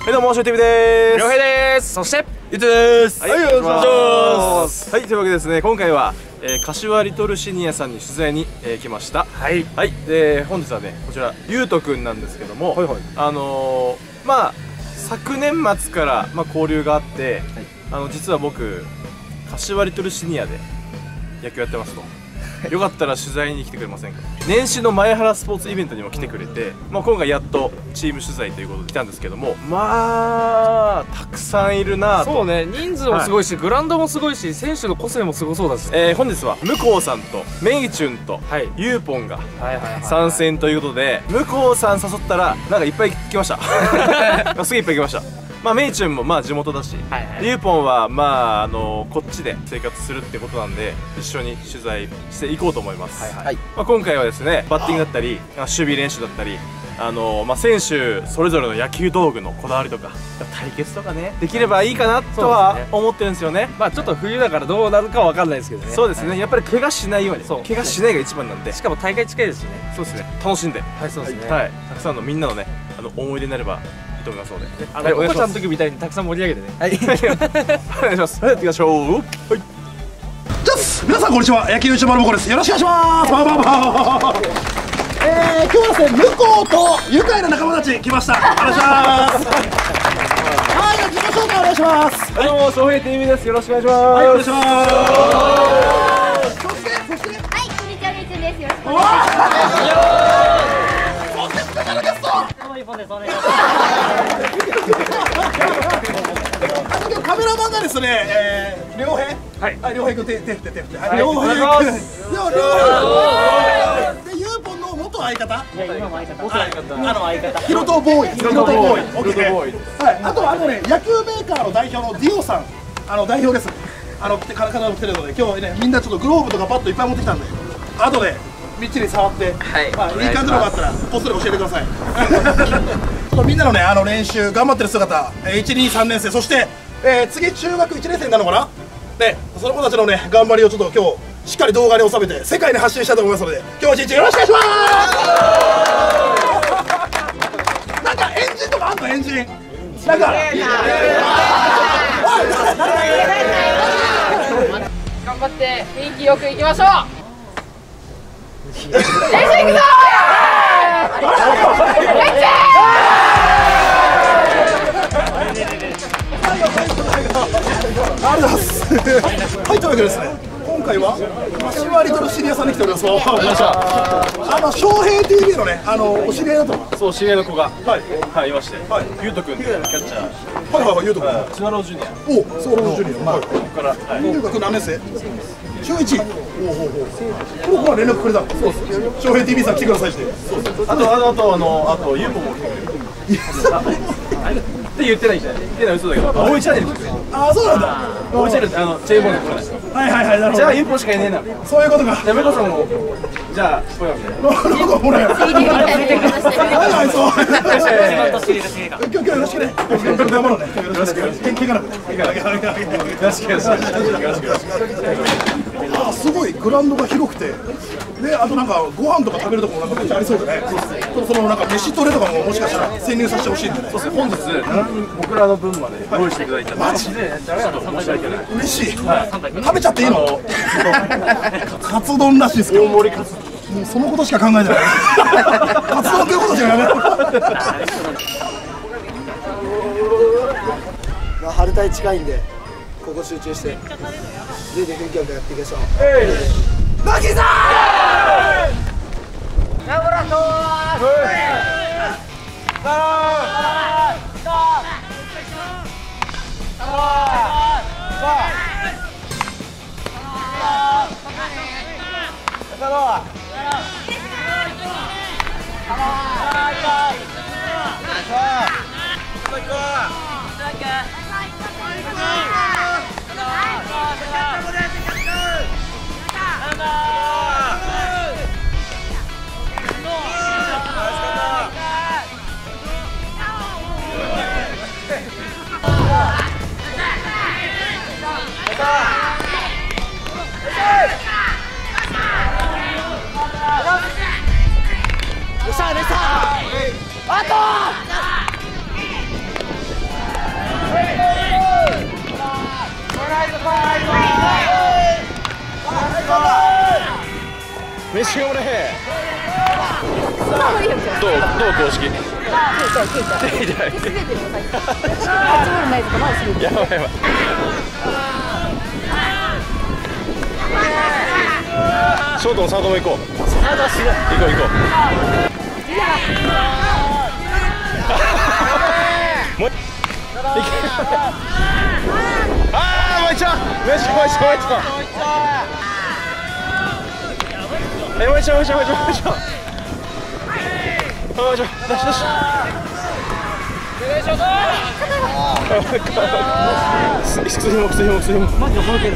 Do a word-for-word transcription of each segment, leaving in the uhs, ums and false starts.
はい、どうも、シューティブです。 りょうへいです。そして、 ゆうとです。 はい、お願いします。 はい、というわけでですね、今回は、えー、柏リトルシニアさんに取材に、えー、来ました。 はい。 はい、で、本日はね、こちら、ゆうとくんなんですけども、 はいはい、 あのー、まあ、昨年末から、まあ、交流があって、はい、あの、実は僕、柏リトルシニアで野球やってますと。よかったら取材に来てくれませんか。年始の前原スポーツイベントにも来てくれて、まあ、今回やっとチーム取材ということで来たんですけども、まあたくさんいるなと。 そうね、人数もすごいし、はい、グラウンドもすごいし、選手の個性もすごそうだし、 えー、本日は向こうさんとメイチュンと、はい、ゆうぽんが参戦ということで、向こうさん誘ったらなんかいっぱい来ましたすげえいっぱい来ました。まあメイチュンもまあ地元だし、ゆうぽんはまああのこっちで生活するってことなんで一緒に取材していこうと思います。まあ今回はですね、バッティングだったり守備練習だったり、あのまあ選手それぞれの野球道具のこだわりとか対決とかね、できればいいかなとは思ってるんですよね。 まあちょっと冬だからどうなるかわかんないですけどね。 そうですね、やっぱり怪我しないように、怪我しないが一番なんで、しかも大会近いですしね。 そうですね、楽しんで、 はい、そうですね、 はい、たくさんのみんなのね、あの思い出になればいいと思いますので、 あのお子ちゃんの時みたいにたくさん盛り上げてね。はい、 お願いします。はい、やっていきましょう。はい。 じゃあ皆さんこんにちは、野球一丸ぼこです。よろしくお願いします。バーバーバー。えー、今日はですね、向こうと愉快な仲間たち来ました。お願いします。はい、じゃあ自己紹介お願いします。 どうも、翔平 ティーブイ です。よろしくお願いします。 はい、お願いします。そしてそしてはい、こんにちは、みーちゅんです。よろしくお願いします。 そしてスペシャルゲスト、 どうもいっぽんです。お願いします。 カメラマンがですね、えー、両平、はい、両平君、手、手、手、手、手、両平君、両平君、で、ゆうぽんの元相方、 いや、今の相方、元相方、今の相方、 ヒロトボーイ、ヒロトボーイ、 ヒロトボーイ、 はい、あとはあのね、野球メーカーの代表のディオさん、あの代表です。あの、体も来てるので、今日ね、みんなちょっとグローブとかパッドいっぱい持ってきたんで、後でみっちり触って、はい、まあ、いい感じのがあったら、こっそり教えてください。みんなのね、あの練習頑張ってる姿、いち、に、さんねん生、そして。えー、次中学いちねん生になるのかな、ね、その子たちのね頑張りをちょっと今日しっかり動画に収めて世界に発信したいと思いますので、今日一日よろしくお願いします。なんかエンジンとかあんの？エンジンなんか頑張って雰囲気よくいきましょう。練習いくぞありがとうございます。はい、というわけでですね、今回は柏リトルシニアさんに来ております。あの翔平 ティーブイ のね、あのお知り合いだと思います。 そう、知り合いの子がはいはいいまして、ゆうとくんっていうキャッチャー、 はいはいはい、ゆうとくん、 スワロージュニア、 おスワロージュニア、はい、 ここから中学何年生？中いち。おおおお。この子は連絡くれたの？そうです。翔平 ティーブイ さん来てくださいって。 あとあのあとあのあとゆうぽんも来てくれる。って言ってないじゃん。言ってない嘘だけど、もう一チャンネル来てくれる。 ああ、そうなんだ。 もう一チャンネル、あのチェーンボール来ない。 はいはいはい、なるほど。 じゃあゆうぽんしかいねえな。 そういうことか。 じゃあめこさんもじゃあこれみたいな。 なるほど、ほら。はいはい、そう。今日今日よろしくね。頑張ろうね。よろしく。怪我なくね。 よろしくよろしくよろしくよろしく。 あ、すごいグラウンドが広くて、で、あとなんかご飯とか食べるところなんかめっちゃありそうでね。そのなんか飯トレとかももしかしたら潜入させてほしいんでね。 そうですね、本日僕らの分まで用意していただいたマジでちょっと申し訳ない。 嬉しい。食べちゃっていいの？カツ丼らしいですけど。大盛りカツ。もうそのことしか考えてない。カツ丼ということしかやめろ。 まあ春帯近いんで、ここ集中して家で元気よくやっていきましょう。 マキさん。 ラブラトし頑張れ。どうどう公式。手痛い。やばいやばい。ショートのサードも行こう。行こう行こう。もう。ああ、もう一丁。もう一丁、もう一丁、もう一丁。え、もう一丁、もう一丁、もう一丁、もう一丁。もう一丁、出し出し。くそひも、くそひも、くそひも。マジでこの件です。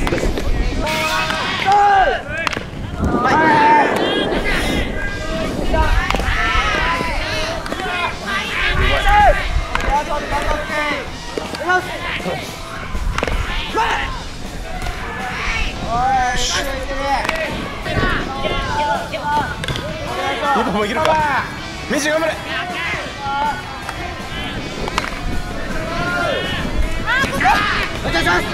日本もいけるか。メジ頑張れ。お願いします。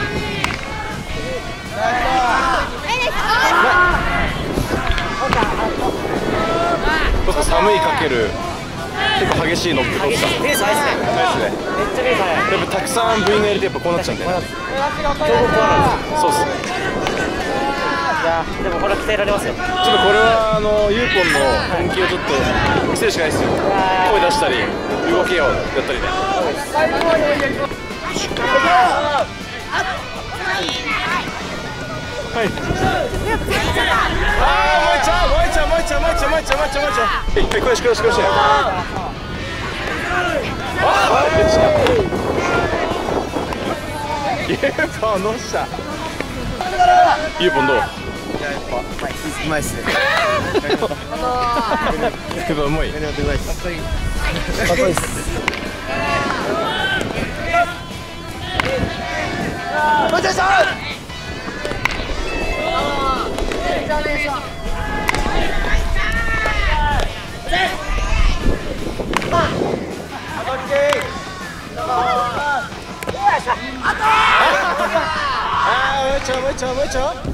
ちょっと寒いかける結構激しいノック取った。ペース速いですね。速いですね。めっちゃペース速い。やっぱたくさん部員が入れてやっぱこうなっちゃうんで。そうっすね。いやでもこれは鍛えられますよ。ちょっとこれはあのユーポンの本気をちょっと見せるしかないですよ。声出したり動きをやったりね。はい。ああ、もう一丁、もう一丁、もう一丁、もう一丁、もう一丁、もう一丁、もう一丁。はい、これし、これし、これし。ああ、めっちゃ。ユーポンどうした。ユーポンどう。いや、やっぱ、うまいっすね。けど、うまい。うまいっす。かっこいい。かっこいいっす。もう一丁。もう一丁もう一丁もう一丁もう一丁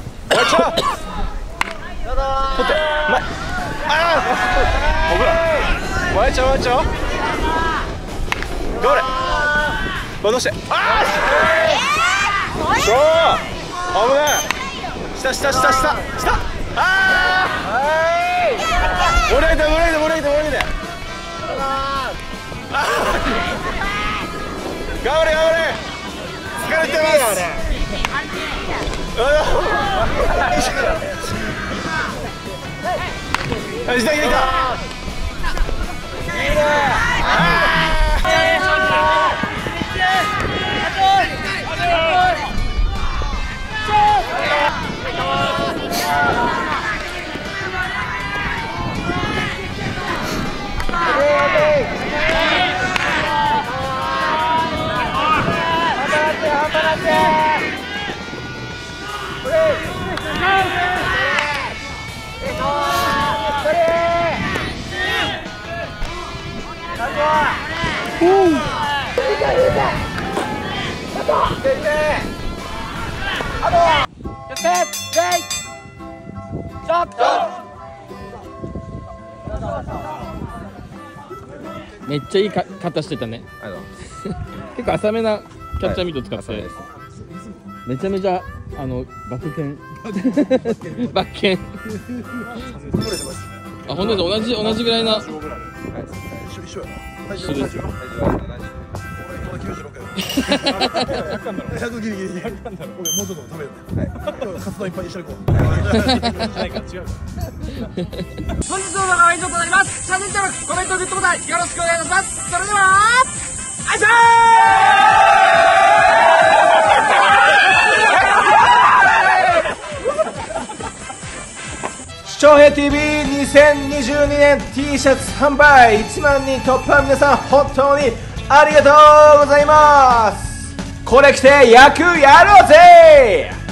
取ってまあほらもう一丁もう一丁頑張れ戻してああしょー危ない下下下下下ああもらえてもらえてもらえてもらえて頑張れ頑張れ疲れてますはい、下にいた。いいね。 めっちゃいいか型してたね。結構浅めなキャッチャーミット使って、はい、めちゃめちゃあのバック剣バッケンあ、本当に同じ同じぐらいな。一緒ですよ。ひゃくギリギリ。俺もうちょっと食べよう。はい。カツ丼いっぱい一緒に行こう。本日の動画は以上となります。チャンネル登録、コメント、グッドボタンよろしくお願いします。それでは、あいしょー。視聴平 ティーブイにせんにじゅうにねん T シャツ販売いちまんにん突破、皆さん本当にありがとうございます。これ着て野球やろうぜ。